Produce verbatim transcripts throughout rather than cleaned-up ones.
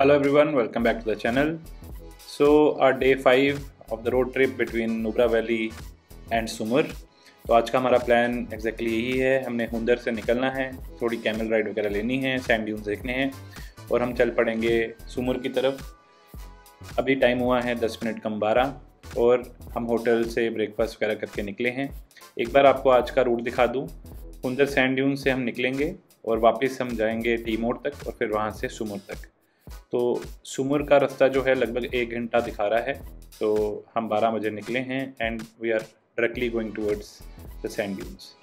Hello everyone, welcome back to the channel. So our day five of the road trip between Nubra Valley and Sumur. तो आज का हमारा plan exactly यही है। हमने हुंदर से निकलना है, थोड़ी कैमल राइड वगैरह लेनी है, सैंड ड्यून्स देखने हैं और हम चल पड़ेंगे सुमुर की तरफ। अभी टाइम हुआ है दस मिनट कम बारह और हम होटल से ब्रेकफास्ट वगैरह करके निकले हैं। एक बार आपको आज का रूट दिखा दूँ। हुंदर सैंड ड्यून से हम निकलेंगे और वापस हम जाएंगे टी मोड़ तक और फिर वहाँ से सुमुर तक। तो सुमुर का रास्ता जो है लगभग एक घंटा दिखा रहा है। तो हम बारह बजे निकले हैं and we are directly going towards the sand dunes.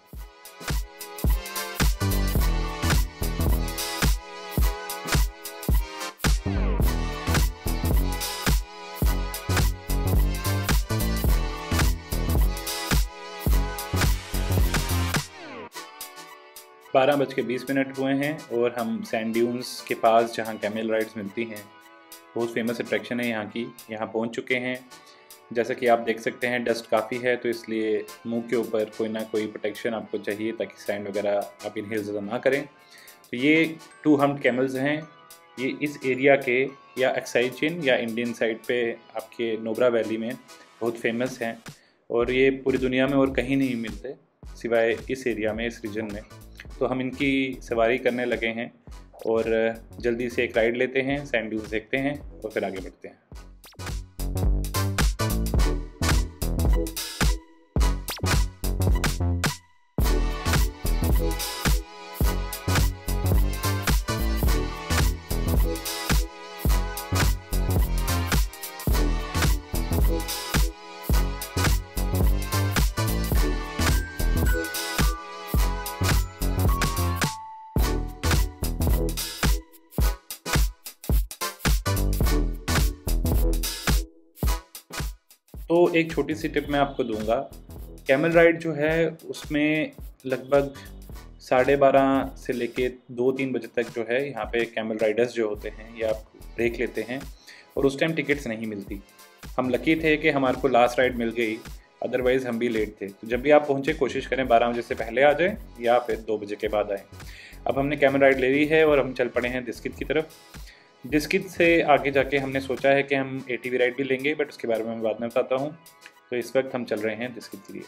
बारह बज के बीस मिनट हुए हैं और हम सैंड ड्यून्स के पास जहाँ कैमल राइड्स मिलती हैं, बहुत फेमस अट्रैक्शन है यहाँ की, यहाँ पहुँच चुके हैं। जैसा कि आप देख सकते हैं डस्ट काफ़ी है, तो इसलिए मुंह के ऊपर कोई ना कोई प्रोटेक्शन आपको चाहिए ताकि सैंड वगैरह आप इनहेल ज़्यादा ना करें। तो ये टू हम्प्ड कैमल्स हैं। ये इस एरिया के या एक्साइड चेन या इंडियन साइड पे आपके नुब्रा वैली में बहुत फेमस हैं और ये पूरी दुनिया में और कहीं नहीं मिलते सिवाय इस एरिया में, इस रीजन में। तो हम इनकी सवारी करने लगे हैं और जल्दी से एक राइड लेते हैं, सैंड ड्यून्स देखते हैं और फिर आगे बढ़ते हैं। तो एक छोटी सी टिप मैं आपको दूंगा। कैमल राइड जो है उसमें लगभग साढ़े बारह से लेके दो तीन बजे तक जो है यहाँ पे कैमल राइडर्स जो होते हैं ये आप ब्रेक लेते हैं और उस टाइम टिकट्स नहीं मिलती। हम लकी थे कि हमारे को लास्ट राइड मिल गई, अदरवाइज़ हम भी लेट थे। तो जब भी आप पहुँचे कोशिश करें बारह बजे से पहले आ जाएँ या फिर दो बजे के बाद आएँ। अब हमने कैमल राइड ले ली है और हम चल पड़े हैं दिस्कित की तरफ। दिस्कित से आगे जाके हमने सोचा है कि हम एटीवी राइड भी लेंगे, बट उसके बारे में मैं बाद में बताता हूँ। तो इस वक्त हम चल रहे हैं दिस्कित के लिए।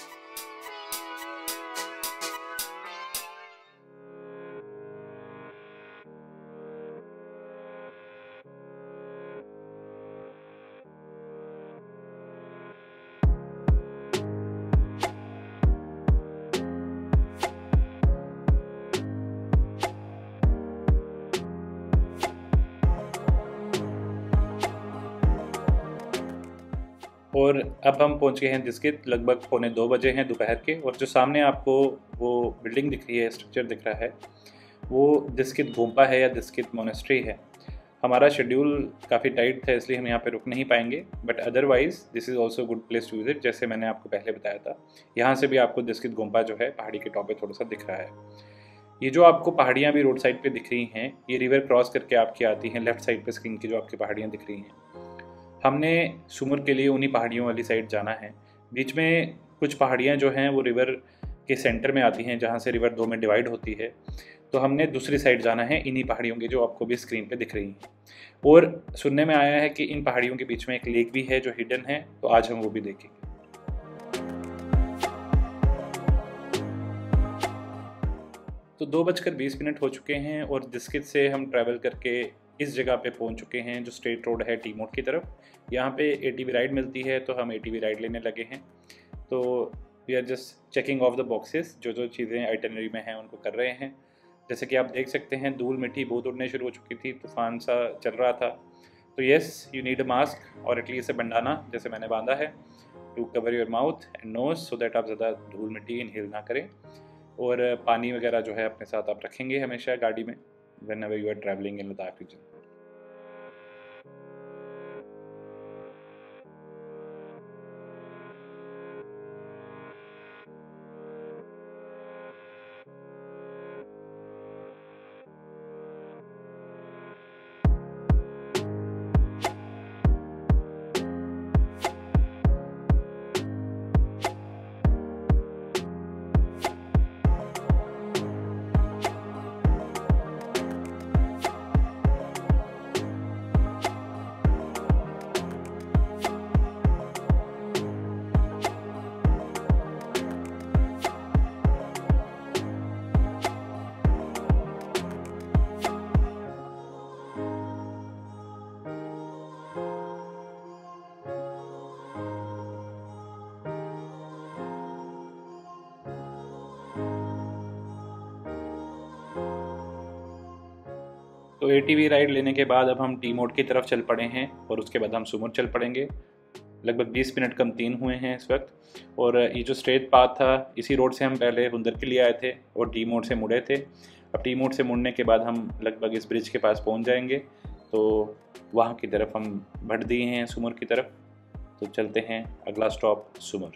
और अब हम पहुंच गए हैं दिस्कित, लगभग पौने दो बजे हैं दोपहर के। और जो सामने आपको वो बिल्डिंग दिख रही है, स्ट्रक्चर दिख रहा है, वो दिस्कित गोम्पा है या दिस्कित मोनेस्ट्री है। हमारा शेड्यूल काफ़ी टाइट था इसलिए हम यहाँ पे रुक नहीं पाएंगे, but otherwise this is also good place to visit. जैसे मैंने आपको पहले बताया था, यहाँ से भी आपको दिस्कित गोम्पा जो है पहाड़ी के टॉप पे थोड़ा सा दिख रहा है। ये जो आपको पहाड़ियाँ भी रोड साइड पर दिख रही हैं, ये रिवर क्रॉस करके आपकी आती हैं लेफ्ट साइड पर स्क्रीन की जो आपकी पहाड़ियाँ दिख रही हैं। हमने सुमुर के लिए उन्हीं पहाड़ियों वाली साइड जाना है। बीच में कुछ पहाड़ियाँ जो हैं वो रिवर के सेंटर में आती हैं, जहाँ से रिवर दो में डिवाइड होती है। तो हमने दूसरी साइड जाना है इन्हीं पहाड़ियों की जो आपको भी स्क्रीन पे दिख रही हैं। और सुनने में आया है कि इन पहाड़ियों के बीच में एक लेक भी है जो हिडन है, तो आज हम वो भी देखेंगे। तो दो बजकर बीस मिनट हो चुके हैं और दिस्कित से हम ट्रैवल करके इस जगह पे पहुंच चुके हैं जो स्ट्रेट रोड है टी मोड़ की तरफ। यहाँ पे एटीवी राइड मिलती है, तो हम एटीवी राइड लेने लगे हैं। तो we are just checking off the boxes, जो जो चीज़ें आइटनरी में हैं उनको कर रहे हैं। जैसे कि आप देख सकते हैं धूल मिट्टी बहुत उड़ने शुरू हो चुकी थी, तूफान सा चल रहा था। तो yes, you need a mask और एटलीस्ट बंडाना जैसे मैंने बांधा है, to cover your mouth and nose so that आप ज़्यादा धूल मिट्टी इनहेल ना करें। और पानी वगैरह जो है अपने साथ आप रखेंगे हमेशा गाड़ी में whenever you are traveling in Ladakh region. तो एटीवी राइड लेने के बाद अब हम टी मोड की तरफ चल पड़े हैं और उसके बाद हम सुमर चल पड़ेंगे। लगभग बीस मिनट कम तीन हुए हैं इस वक्त। और ये जो स्ट्रेट पाथ था, इसी रोड से हम पहले हुंदर के लिए आए थे और टी मोड से मुड़े थे। अब टी मोड से मुड़ने के बाद हम लगभग इस ब्रिज के पास पहुंच जाएंगे, तो वहाँ की तरफ हम बढ़ दिए हैं सुमर की तरफ। तो चलते हैं, अगला स्टॉप सुमर।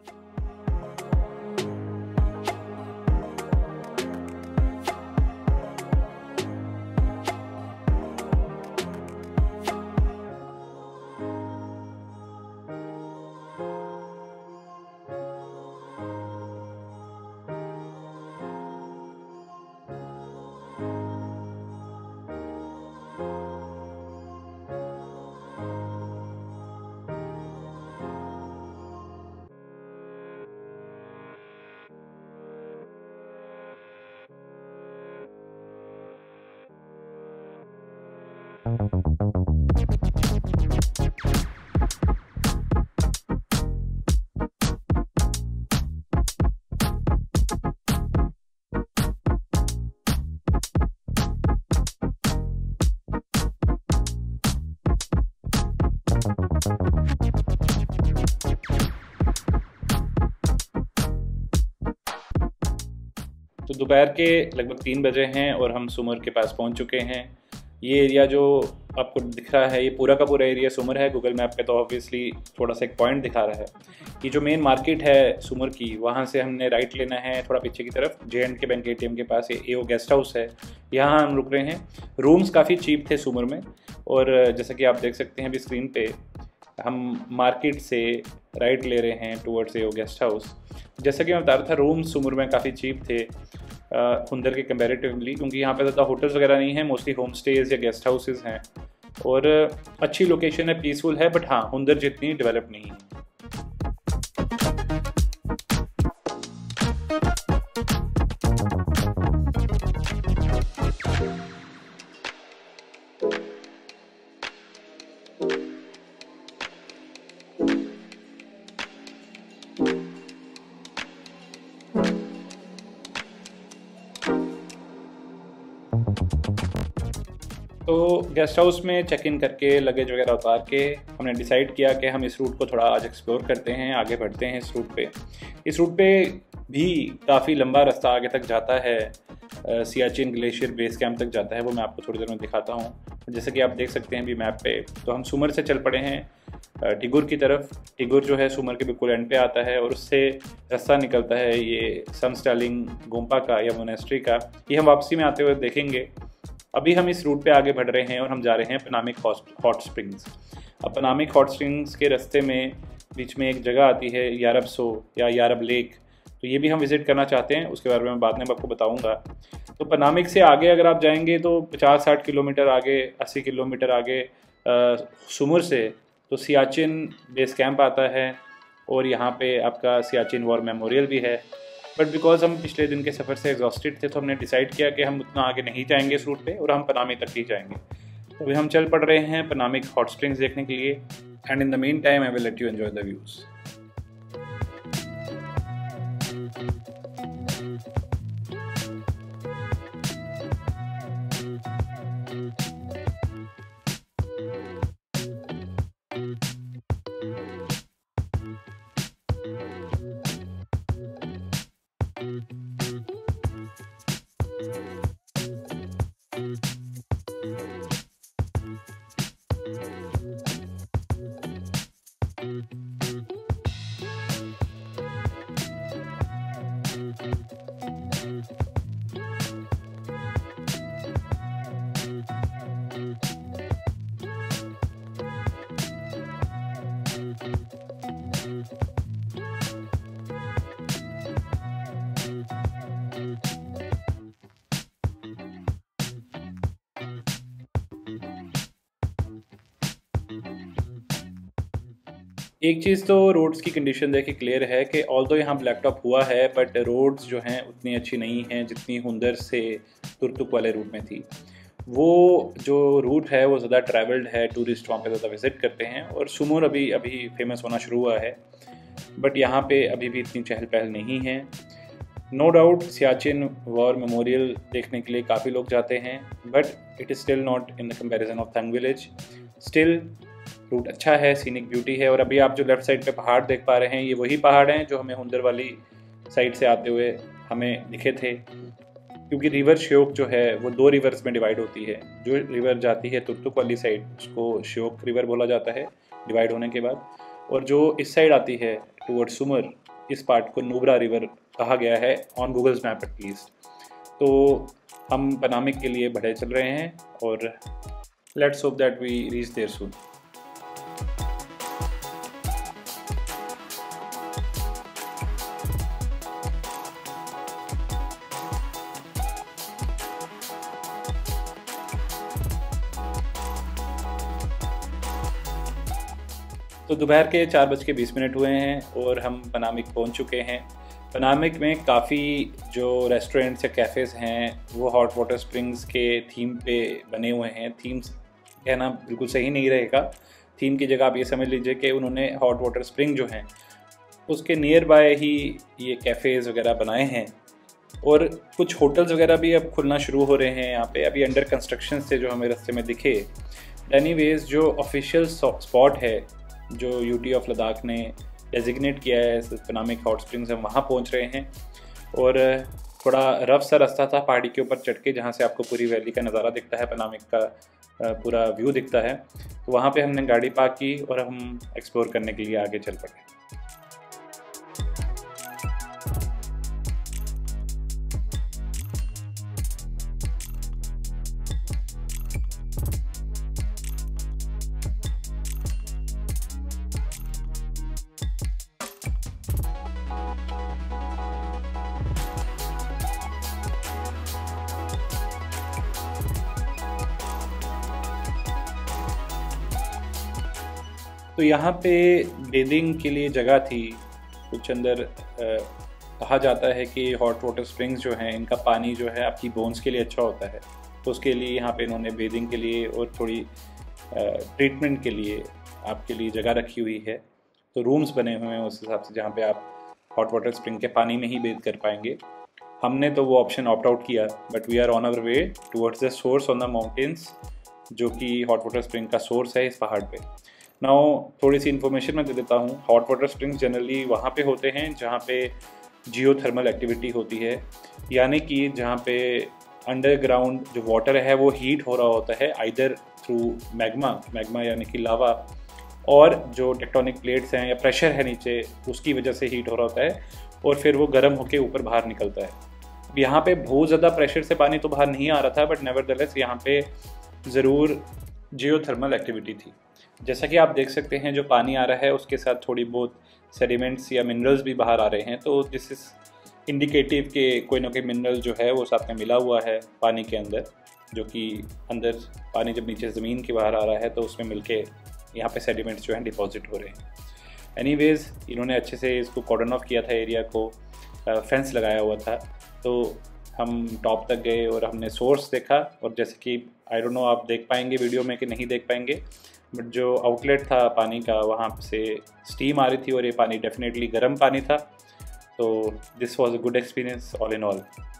तो दोपहर के लगभग तीन बजे हैं और हम सुमर के पास पहुंच चुके हैं। ये एरिया जो आपको दिख रहा है, ये पूरा का पूरा एरिया सुमर है। गूगल मैप पे तो ऑब्वियसली थोड़ा सा एक पॉइंट दिखा रहा है। ये जो मेन मार्केट है सुमर की, वहाँ से हमने राइट लेना है थोड़ा पीछे की तरफ। J and K bank ATM के पास ये एओ गेस्ट हाउस है, यहाँ हम रुक रहे हैं। रूम्स काफ़ी चीप थे सुमर में, और जैसा कि आप देख सकते हैं अभी स्क्रीन पे, हम मार्केट से राइट ले रहे हैं टूवर्ड्स एओ गेस्ट हाउस। जैसा कि मैं बता रहा था, रूम सुमर में काफ़ी चीप थे हुंदर के कंपैरेटिवली, क्योंकि यहाँ पे ज़्यादा होटल्स वगैरह नहीं हैं, मोस्टली होम स्टेज या गेस्ट हाउसेस हैं। और अच्छी लोकेशन है, पीसफुल है, बट हाँ हुंदर जितनी डेवलप नहीं है। तो गेस्ट हाउस में चेक इन करके लगेज वगैरह उतार के हमने डिसाइड किया कि हम इस रूट को थोड़ा आज एक्सप्लोर करते हैं, आगे बढ़ते हैं इस रूट पे। इस रूट पे भी काफ़ी लंबा रास्ता आगे तक जाता है, सियाचिन ग्लेशियर बेस कैंप तक जाता है, वो मैं आपको थोड़ी देर में दिखाता हूँ। जैसे कि आप देख सकते हैं अभी मैप पे, तो हम सुमर से चल पड़े हैं टिगुर की तरफ। टिगुर जो है सुमर के बिल्कुल एंड पे आता है, और उससे रास्ता निकलता है ये सनस्टालिंग गोम्पा का या मोनेस्ट्री का। ये हम वापसी में आते हुए देखेंगे। अभी हम इस रूट पे आगे बढ़ रहे हैं और हम जा रहे हैं पनामिक हॉट स्प्रिंग्स। अब पनामिक हॉट स्प्रिंग्स के रास्ते में बीच में एक जगह आती है यारबसो या यारब लेक, तो ये भी हम विज़िट करना चाहते हैं। उसके बारे में बाद में आपको बताऊंगा। तो पनामिक से आगे अगर आप जाएंगे तो पचास साठ किलोमीटर आगे, अस्सी किलोमीटर आगे सुमर से तो सियाचिन बेस कैंप आता है, और यहाँ पे आपका सियाचिन वॉर मेमोरियल भी है। बट बिकॉज हम पिछले दिन के सफ़र से एग्जॉस्टेड थे, तो हमने डिसाइड किया कि हम उतना आगे नहीं जाएंगे इस रूट पे, और हम पनामी तक ही जाएंगे। तो अभी हम चल पड़ रहे हैं पनामिक हॉट स्प्रिंग्स देखने के लिए। And in the mean time I will let you enjoy the views. एक चीज़ तो रोड्स की कंडीशन देख के क्लियर है कि ऑल्दो यहाँ ब्लैक टॉप हुआ है, बट रोड्स जो हैं उतनी अच्छी नहीं हैं जितनी हुंदर से तुर्तुक वाले रूट में थी। वो जो रूट है वो ज़्यादा ट्रैवल्ड है, टूरिस्ट वहाँ पे ज़्यादा विज़िट करते हैं, और सुमर अभी अभी फेमस होना शुरू हुआ है, बट यहाँ पे अभी भी इतनी चहल पहल नहीं है। No doubt Siachen war memorial देखने के लिए काफ़ी लोग जाते हैं, but it is still not in the comparison of Thang village. Still route अच्छा है, सीनिक ब्यूटी है। और अभी आप जो लेफ़्ट साइड पे पहाड़ देख पा रहे हैं, ये वही पहाड़ हैं जो हमें हुंदर वाली साइड से आते हुए हमें दिखे थे, क्योंकि रिवर श्योक जो है वो दो रिवर्स में डिवाइड होती है। जो रिवर जाती है तुर्तुक वाली साइड उसको श्योक रिवर बोला जाता है डिवाइड होने के बाद, और जो इस साइड आती है टूवर्ड सुमर, इस पार्ट को नुब्रा रिवर कहा गया है ऑन गूगल्स मैप एटलीस्ट। तो हम पनामिक के लिए बढ़े चल रहे हैं और let's hope that we reach there soon. तो दोपहर के चार बज के बीस मिनट हुए हैं और हम पनामिक पहुंच चुके हैं। पनामिक में काफ़ी जो रेस्टोरेंट्स या कैफ़ेज़ हैं वो हॉट वाटर स्प्रिंग्स के थीम पे बने हुए हैं। थीम्स कहना बिल्कुल सही नहीं रहेगा, थीम की जगह आप ये समझ लीजिए कि उन्होंने हॉट वाटर स्प्रिंग जो हैं उसके नियर बाय ही ये कैफ़ेज़ वगैरह बनाए हैं। और कुछ होटल्स वगैरह भी अब खुलना शुरू हो रहे हैं यहाँ पे, अभी अंडर कंस्ट्रक्शन से जो हमें रास्ते में दिखे। एनीवेज जो ऑफिशियल स्पॉट है जो यूटी ऑफ लद्दाख ने डेजिग्नेट किया है पनामिक हॉट स्प्रिंग्स, हम वहाँ पहुँच रहे हैं। और थोड़ा रफ सा रास्ता था पहाड़ी के ऊपर चढ़ के, जहाँ से आपको पूरी वैली का नज़ारा दिखता है, पनामिक का पूरा व्यू दिखता है। तो वहाँ पे हमने गाड़ी पार्क की और हम एक्सप्लोर करने के लिए आगे चल पड़े। तो यहाँ पे बेदिंग के लिए जगह थी कुछ अंदर। कहा जाता है कि हॉट वाटर स्प्रिंग्स जो हैं इनका पानी जो है आपकी बोन्स के लिए अच्छा होता है, तो उसके लिए यहाँ पे इन्होंने बेदिंग के लिए और थोड़ी ट्रीटमेंट के लिए आपके लिए जगह रखी हुई है। तो रूम्स बने हुए हैं उस हिसाब से जहाँ पे आप हॉट वाटर स्प्रिंग के पानी में ही बेद कर पाएंगे। हमने तो वो ऑप्शन ऑप्ट आउट किया, but we are on our way towards the source on the mountains, जो कि हॉट वाटर स्प्रिंग का सोर्स है इस पहाड़ पे। नाउ थोड़ी सी इन्फॉर्मेशन मैं दे देता हूँ। हॉट वाटर स्प्रिंग्स जनरली वहाँ पे होते हैं जहाँ पे जियोथर्मल एक्टिविटी होती है, यानी कि जहाँ पे अंडरग्राउंड जो वाटर है वो हीट हो रहा होता है आइदर थ्रू मैग्मा मैग्मा यानी कि लावा, और जो टेक्टोनिक प्लेट्स हैं या प्रेशर है नीचे उसकी वजह से हीट हो रहा होता है और फिर वो गर्म होकर ऊपर बाहर निकलता है। अब यहाँ पे बहुत ज़्यादा प्रेशर से पानी तो बाहर नहीं आ रहा था, बट नेवरदलेस यहाँ पे ज़रूर जियोथर्मल एक्टिविटी थी। जैसा कि आप देख सकते हैं जो पानी आ रहा है उसके साथ थोड़ी बहुत सेडिमेंट्स या मिनरल्स भी बाहर आ रहे हैं, तो दिस इज़ इंडिकेटिव कि कोई ना कोई मिनरल जो है वो साथ में मिला हुआ है पानी के अंदर, जो कि अंदर पानी जब नीचे ज़मीन के बाहर आ रहा है तो उसमें मिलके यहाँ पे सेडिमेंट्स जो हैं डिपॉजिट हो रहे हैं। एनीवेज इन्होंने अच्छे से इसको कॉर्डन ऑफ किया था, एरिया को फेंस लगाया हुआ था। तो हम टॉप तक गए और हमने सोर्स देखा, और जैसे कि आई डोंट नो आप देख पाएंगे वीडियो में कि नहीं देख पाएंगे, बट जो आउटलेट था पानी का वहाँ से स्टीम आ रही थी और ये पानी डेफिनेटली गर्म पानी था। तो this was a good experience all in all.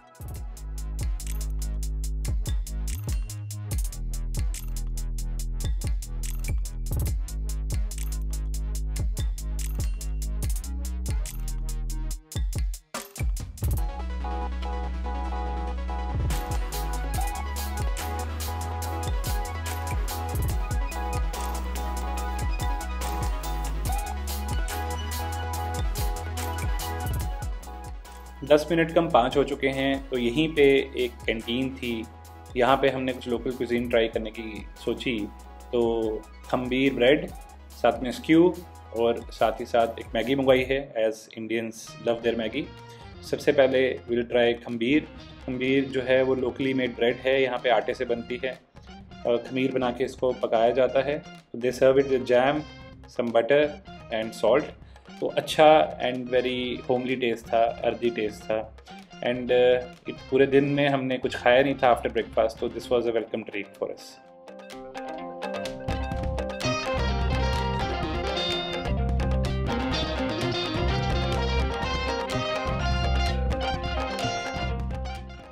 दस मिनट कम पाँच हो चुके हैं, तो यहीं पे एक कैंटीन थी, यहाँ पे हमने कुछ लोकल कुजीन ट्राई करने की सोची। तो खम्बीर ब्रेड, साथ में स्क्यू और साथ ही साथ एक मैगी मंगवाई है, as Indians love their Maggi. सबसे पहले विल ट्राई खम्बीर। खम्बीर जो है वो लोकली मेड ब्रेड है, यहाँ पे आटे से बनती है और खमीर बना के इसको पकाया जाता है। तो they serve it with jam, some butter and salt. तो अच्छा एंड वेरी होमली टेस्ट था, अर्दी टेस्ट था। एंड uh, पूरे दिन में हमने कुछ खाया नहीं था आफ्टर ब्रेकफास्ट, तो this was a welcome treat for us.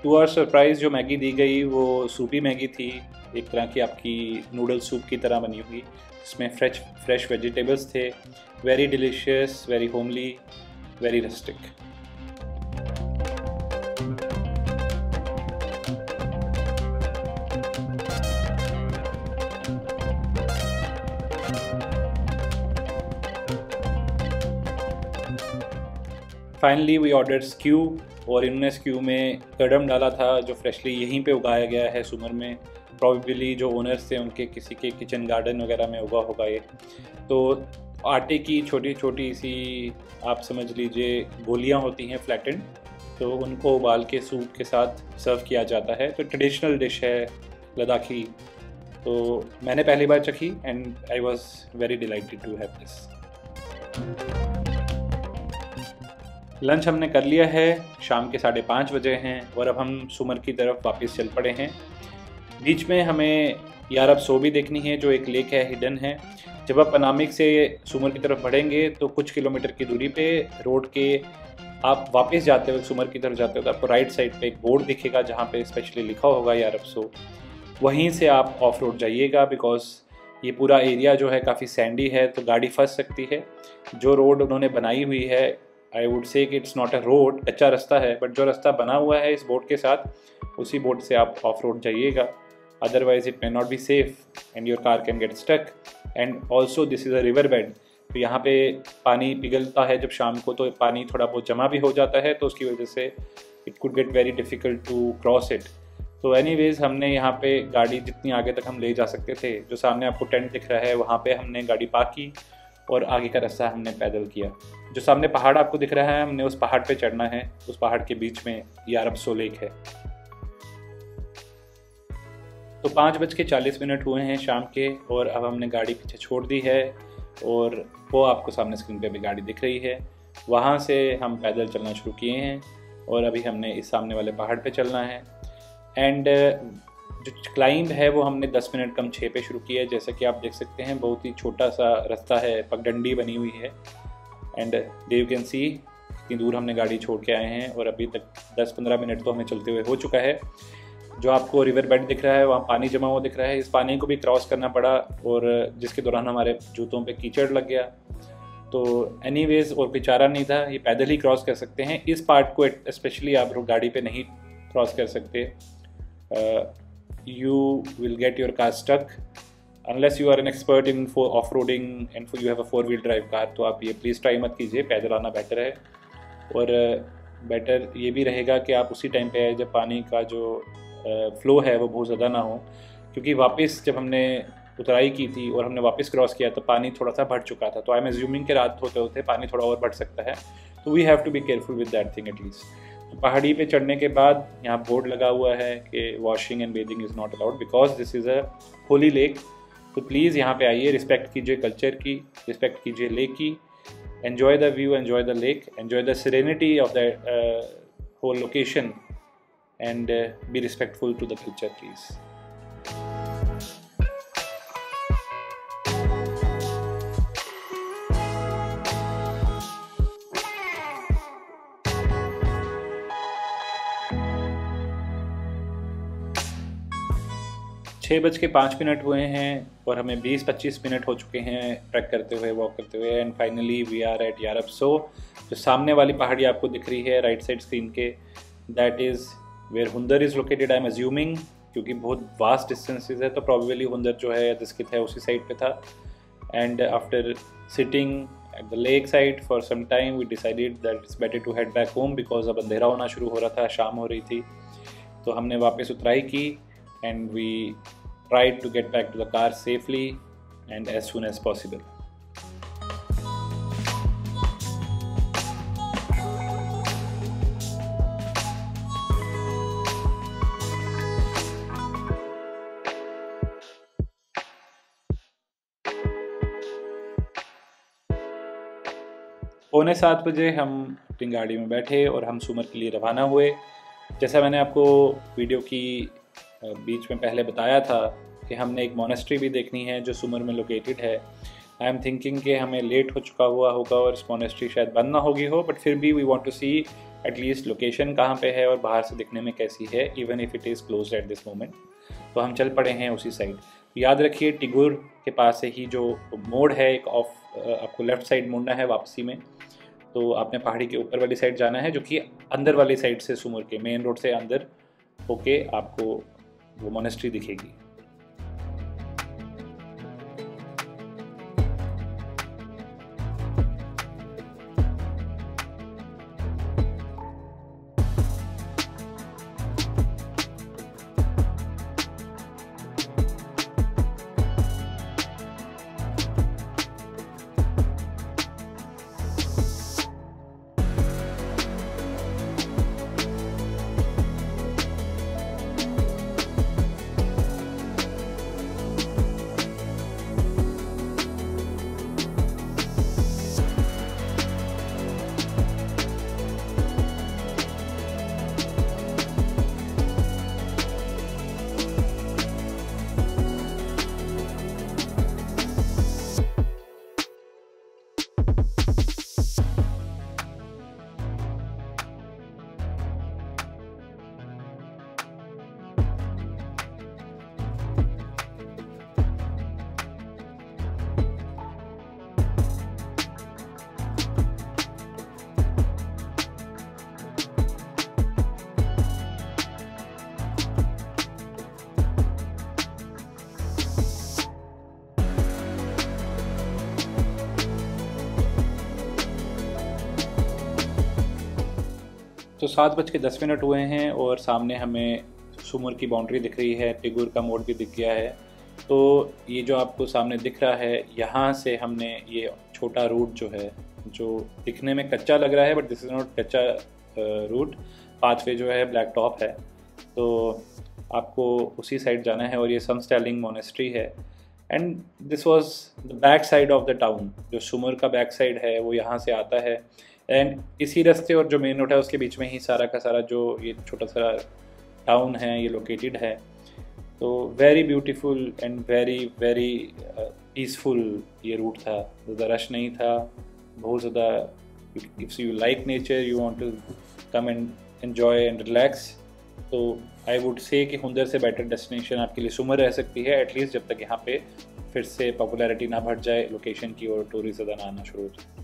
To our surprise जो मैगी दी गई वो सूपी मैगी थी, एक तरह की आपकी नूडल सूप की तरह बनी हुई, इसमें फ्रेश फ्रेश वेजिटेबल्स थे, very delicious, very homely, very rustic. Finally we order skyu, और इन्होंने स्क्यू में कड़म डाला था जो फ्रेशली यहीं पे उगाया गया है सुमर में। प्रॉबेबली जो ओनर्स थे उनके किसी के किचन गार्डन वगैरह में उगा होगा ये। तो आटे की छोटी छोटी सी आप समझ लीजिए गोलियां होती हैं फ्लैटेंड, तो उनको उबाल के सूप के साथ सर्व किया जाता है। तो ट्रेडिशनल डिश है लद्दाखी। तो मैंने पहली बार चखी and I was very delighted to have this. Lunch हमने कर लिया है, शाम के साढ़े पाँच बजे हैं और अब हम सुमर की तरफ वापस चल पड़े हैं। बीच में हमें यारब सो भी देखनी है जो एक लेक है, हिडन है। जब आप अनामिक से सुमर की तरफ बढ़ेंगे तो कुछ किलोमीटर की दूरी पे रोड के आप वापस जाते हुए सुमर की तरफ जाते हो तो आपको राइट साइड पे एक बोर्ड दिखेगा जहाँ पे स्पेशली लिखा होगा यारब सो। वहीं से आप ऑफ रोड जाइएगा, बिकॉज ये पूरा एरिया जो है काफ़ी सैंडी है तो गाड़ी फंस सकती है। जो रोड उन्होंने बनाई हुई है, आई वुड से कि इट्स नॉट अ रोड, कच्चा रास्ता है, बट जो रास्ता बना हुआ है इस बोर्ड के साथ उसी बोर्ड से आप ऑफ रोड जाइएगा, otherwise it may not be safe and your car can get stuck. And also this is a river bed, तो यहाँ पे पानी पिघलता है जब शाम को, तो पानी थोड़ा बहुत जमा भी हो जाता है, तो उसकी वजह से it could get very difficult to cross it. तो एनीवेज हमने यहाँ पे गाड़ी जितनी आगे तक हम ले जा सकते थे, जो सामने आपको टेंट दिख रहा है वहाँ पे हमने गाड़ी पार्क की और आगे का रास्ता हमने पैदल किया। जो सामने पहाड़ आपको दिख रहा है, हमने उस पहाड़ पे चढ़ना है। उस पहाड़ के बीच में यारब सो लेक है। तो पाँच बज के चालीस मिनट हुए हैं शाम के और अब हमने गाड़ी पीछे छोड़ दी है और वो आपको सामने स्क्रीन पे भी गाड़ी दिख रही है। वहाँ से हम पैदल चलना शुरू किए हैं और अभी हमने इस सामने वाले पहाड़ पे चलना है। एंड जो क्लाइंब है वो हमने दस मिनट कम छः पे शुरू किया है। जैसा कि आप देख सकते हैं बहुत ही छोटा सा रास्ता है, पगडंडी बनी हुई है। And they you can see कितनी दूर हमने गाड़ी छोड़ के आए हैं और अभी तक दस पंद्रह मिनट तो हमें चलते हुए हो चुका है। जो आपको रिवर बेड दिख रहा है वहाँ पानी जमा हुआ दिख रहा है, इस पानी को भी क्रॉस करना पड़ा और जिसके दौरान हमारे जूतों पे कीचड़ लग गया। तो एनीवेज और कोई चारा नहीं था, ये पैदल ही क्रॉस कर सकते हैं। इस पार्ट को स्पेशली आप लोग गाड़ी पे नहीं क्रॉस कर सकते। You will get your car stuck unless you are an expert in for off roading and you have a four wheel drive car. तो आप ये प्लीज़ ट्राई मत कीजिए, पैदल आना बेटर है। और बेटर uh, ये भी रहेगा कि आप उसी टाइम पे आए जब पानी का जो फ्लो uh, है वो बहुत ज़्यादा ना हो, क्योंकि वापस जब हमने उतराई की थी और हमने वापस क्रॉस किया तो पानी थोड़ा सा बढ़ चुका था। तो आई एम एज्यूमिंग कि रात होते होते पानी थोड़ा और बढ़ सकता है, तो we have to be careful with that thing at least. तो पहाड़ी पे चढ़ने के बाद यहाँ बोर्ड लगा हुआ है कि washing and bathing is not allowed because this is a holy lake. तो प्लीज़ यहाँ पे आइए, रिस्पेक्ट कीजिए कल्चर की, रिस्पेक्ट कीजिए लेक की। Enjoy the view, enjoy the lake, enjoy the serenity of the whole location and be respectful to the culture please. छः बज के पाँच मिनट हुए हैं और हमें बीस पच्चीस मिनट हो चुके हैं ट्रैक करते हुए, वॉक करते हुए। And finally we are at Yarab Tso. जो सामने वाली पहाड़ी आपको दिख रही है राइट साइड स्क्रीन के, that is where Hunder is located, I am assuming, क्योंकि बहुत वास्ट डिस्टेंसेस है तो प्रॉबेबली हुंदर जो है दिस्कित है उसी साइड पे था। And after sitting at the lake side for some time we decided that it's better to head back home because अब अंधेरा होना शुरू हो रहा था, शाम हो रही थी। तो हमने वापस उतराई की and we tried to get back to the car safely and as soon as possible. पौने सात बजे हम अपनी गाड़ी में बैठे और हम सुमर के लिए रवाना हुए। जैसा मैंने आपको वीडियो की बीच में पहले बताया था कि हमने एक मोनेस्ट्री भी देखनी है जो सुमर में लोकेटेड है। आई एम थिंकिंग कि हमें लेट हो चुका हुआ होगा और इस मोनेस्ट्री शायद बंद ना होगी हो, बट फिर भी we want to see at least location कहाँ पे है और बाहर से दिखने में कैसी है, even if it is close at this moment. तो हम चल पड़े हैं उसी साइड। याद रखिए टिगुर के पास से ही जो मोड़ है एक ऑफ, आपको लेफ़्ट साइड मुड़ना है वापसी में, तो आपने पहाड़ी के ऊपर वाली साइड जाना है जो कि अंदर वाली साइड से सुमुर के मेन रोड से अंदर होके आपको वो मोनेस्ट्री दिखेगी। तो सात बज के दस मिनट हुए हैं और सामने हमें सुमुर की बाउंड्री दिख रही है, टिगुर का मोड़ भी दिख गया है। तो ये जो आपको सामने दिख रहा है, यहाँ से हमने ये छोटा रूट जो है, जो दिखने में कच्चा लग रहा है बट दिस इज़ नॉट कच्चा रूट, पाथवे जो है ब्लैक टॉप है, तो आपको उसी साइड जाना है और ये सनस्टेलिंग मोनेस्ट्री है। And this was the back side of the town, जो सुमुर का बैक साइड है वो यहाँ से आता है। एंड इसी रास्ते और जो मेन रोड है उसके बीच में ही सारा का सारा जो ये छोटा सा टाउन है ये लोकेटेड है। तो very beautiful and very very peaceful ये रूट था, ज़्यादा रश नहीं था, बहुत ज़्यादा। If you like nature, you want to come and enjoy and relax, तो आई वुड से कि हुंदर से बेटर डेस्टिनेशन आपके लिए सुमर रह सकती है, एटलीस्ट जब तक यहाँ पे फिर से पॉपुलैरिटी ना बढ़ जाए लोकेशन की और टूरिस्ट ज़्यादा ना आना शुरू हो जाए।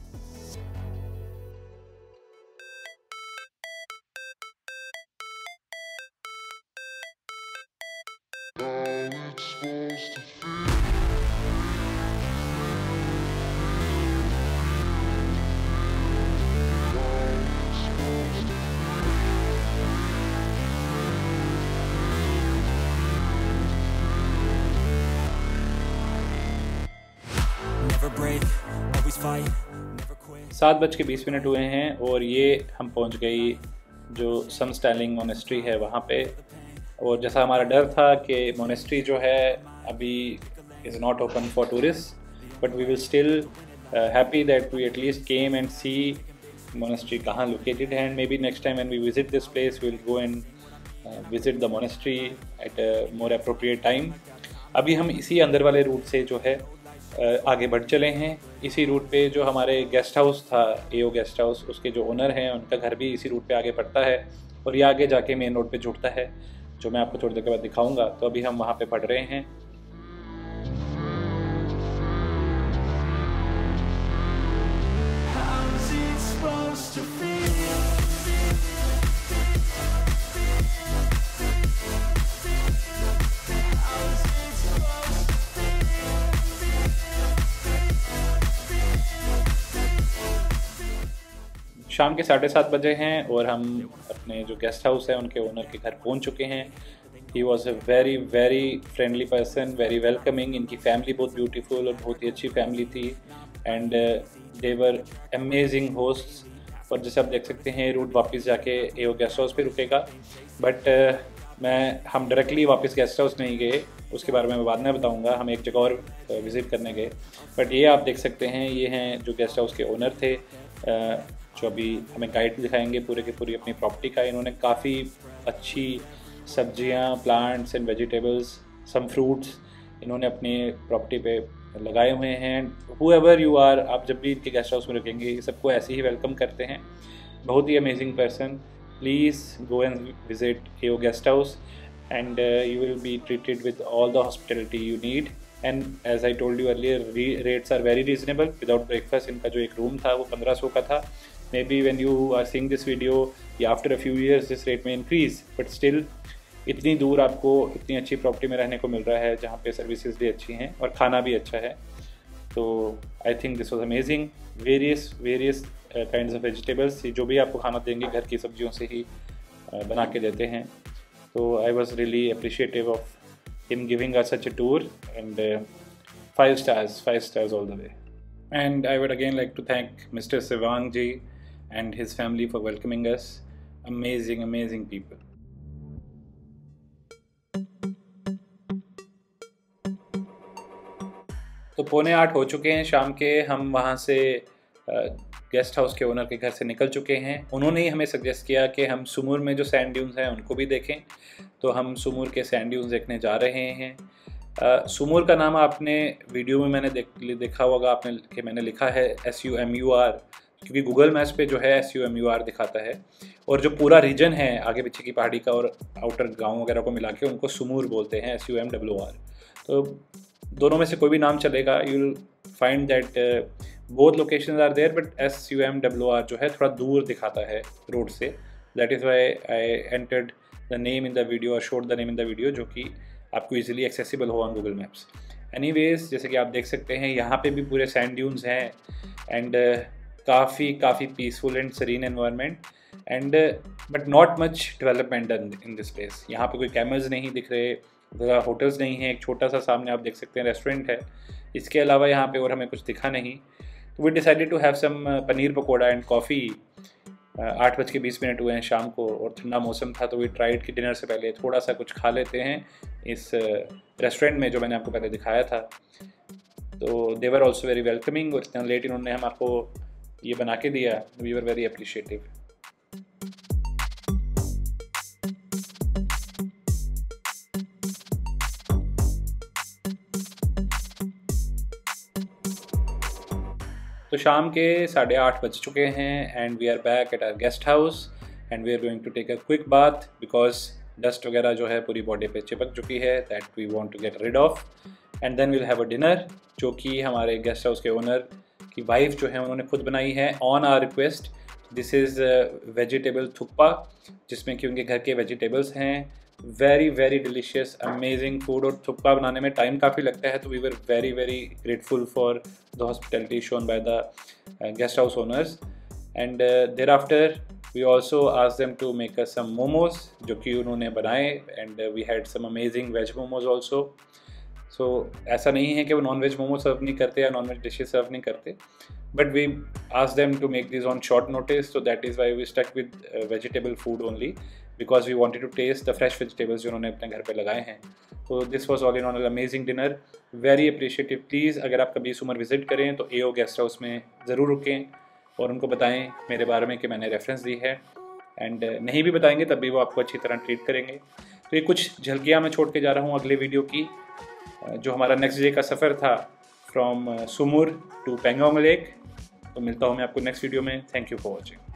सात बज के बीस मिनट हुए हैं और ये हम पहुंच गई जो सनस्टेलिंग मोनेस्ट्री है वहाँ पे। और जैसा हमारा डर था कि मोनेस्ट्री जो है अभी is not open for tourist, but we will still happy that we at least came and see monastery कहाँ लोकेटेड है। And maybe next time when we visit this place we will go and visit the monastery at a more appropriate time. अभी हम इसी अंदर वाले root से जो है आगे बढ़ चले हैं। इसी रूट पे जो हमारे गेस्ट हाउस था, एओ गेस्ट हाउस, उसके जो ओनर हैं उनका घर भी इसी रूट पे आगे पड़ता है और ये आगे जाके मेन रोड पे जुड़ता है, जो मैं आपको थोड़ी देर के बाद दिखाऊंगा। तो अभी हम वहाँ पे पढ़ रहे हैं। शाम के साढ़े सात बजे हैं और हम अपने जो गेस्ट हाउस है उनके ओनर के घर पहुंच चुके हैं। He was a very very friendly person, very welcoming. इनकी फैमिली बहुत ब्यूटीफुल और बहुत ही अच्छी फैमिली थी and they were amazing hosts. और जैसे आप देख सकते हैं रूट वापस जाके एओ गेस्ट हाउस पे रुकेगा, बट uh, मैं हम डायरेक्टली वापस गेस्ट हाउस नहीं गए, उसके बारे में मैं बाद में बताऊंगा। हम एक जगह और विज़िट करने गए। बट ये आप देख सकते हैं, ये हैं जो गेस्ट हाउस के ओनर थे, uh, जो अभी हमें गाइड दिखाएंगे पूरे के पूरी अपनी प्रॉपर्टी का। इन्होंने काफ़ी अच्छी सब्जियां, plants and vegetables, some fruits इन्होंने अपनी प्रॉपर्टी पे लगाए हुए हैं। हूएवर यू आर, आप जब भी इनके गेस्ट हाउस में रुकेंगे सबको ऐसे ही वेलकम करते हैं। बहुत ही amazing person. Please go and visit एओ guest house and you will be treated with all the hospitality you need. And as I told you earlier, rates are very reasonable. Without breakfast इनका जो एक room था वो पंद्रह सौ का था। May be when you are seeing this video या after a few years this rate में इंक्रीज, बट स्टिल इतनी दूर आपको इतनी अच्छी प्रॉपर्टी में रहने को मिल रहा है जहाँ पे सर्विसेज भी अच्छी हैं और खाना भी अच्छा है। तो I think this was amazing. Various various kinds of vegetables, जो भी आपको खाना देंगे घर की सब्जियों से ही uh, बना के देते हैं। तो I was really appreciative of him giving us such a tour and five stars five stars all the way. And I would again like to thank mister Shivang ji and his family for welcoming us. Amazing amazing people. तो पौने आठ हो चुके हैं शाम के। हम वहाँ से गेस्ट हाउस के ओनर के घर से निकल चुके हैं। उन्होंने ही हमें सजेस्ट किया कि हम सुमूर में जो सैंड ड्यून्स हैं उनको भी देखें। तो हम सुमूर के सैंड ड्यून्स देखने जा रहे हैं। सुमूर का नाम आपने वीडियो में मैंने देख देखा होगा आपने कि मैंने लिखा है S U M U R, क्योंकि गूगल मैप्स पे जो है S U M U R दिखाता है। और जो पूरा रीजन है आगे पीछे की पहाड़ी का और आउटर गाँव वगैरह को मिला के उनको सुमूर बोलते हैं, S U M W R. तो दोनों में से कोई भी नाम चलेगा। You will find that both locations are there, but S U M W R जो है थोड़ा दूर दिखाता है रोड से। That is why I entered the name in the video और showed the name in the video, जो कि आपको इजीली एक्सेसिबल हो ऑन गूगल मैप्स। एनीवेज, जैसे कि आप देख सकते हैं यहाँ पे भी पूरे सैंड ड्यून्स हैं एंड काफ़ी काफ़ी peaceful and serene environment and but not much development in this place. यहाँ पे कोई कैमल्स नहीं दिख रहे, ज़रा होटल्स नहीं हैं। एक छोटा सा सामने आप देख सकते हैं रेस्टोरेंट है, इसके अलावा यहाँ पे और हमें कुछ दिखा नहीं। तो we decided to have some paneer pakora and coffee. आठ बज के बीस मिनट हुए हैं शाम को और ठंडा मौसम था, तो वी ट्राइड कि डिनर से पहले थोड़ा सा कुछ खा लेते हैं इस रेस्टोरेंट में जो मैंने आपको पहले दिखाया था। तो they were also very welcoming और इतना लेट इन्होंने हम आपको ये बना के दिया। We were very appreciative. तो शाम के साढ़े आठ बज चुके हैं and we are back at our guest house and we are going to take a quick bath because dust वगैरह जो है पूरी बॉडी पे चिपक चुकी है, that we want to get rid of. And then we'll have a dinner, जो कि हमारे गेस्ट हाउस के ओनर की वाइफ जो है उन्होंने खुद बनाई है on our request. This is vegetable thukpa, जिसमें कि उनके घर के वेजिटेबल्स हैं। Very very delicious amazing food, और थुक्पा बनाने में टाइम काफ़ी लगता है। तो we were very very grateful for the hospitality shown by the guest house owners. And thereafter we also asked them to make us some momos, जो कि उन्होंने बनाए and we had some amazing veg momos also. So ऐसा नहीं है कि वो non veg momos सर्व नहीं करते या नॉन वेज डिशेज सर्व नहीं करते, but we asked them to make this on short notice. So that is why we stuck with vegetable food only, because we wanted to taste the fresh vegetables जो उन्होंने अपने घर पे लगाए हैं। तो this was all in all amazing dinner, very appreciative. Please अगर आप कभी सुमर विजिट करें तो एओ गेस्ट हाउस में ज़रूर रुकें और उनको बताएं मेरे बारे में कि मैंने रेफरेंस दी है। एंड नहीं भी बताएंगे तब भी वो आपको अच्छी तरह ट्रीट करेंगे। तो ये कुछ झलकियाँ मैं छोड़ के जा रहा हूँ अगले वीडियो की, जो हमारा नेक्स्ट डे का सफ़र था from Sumur to Pangong lake. तो मिलता हूँ मैं आपको नेक्स्ट वीडियो में। Thank you for watching.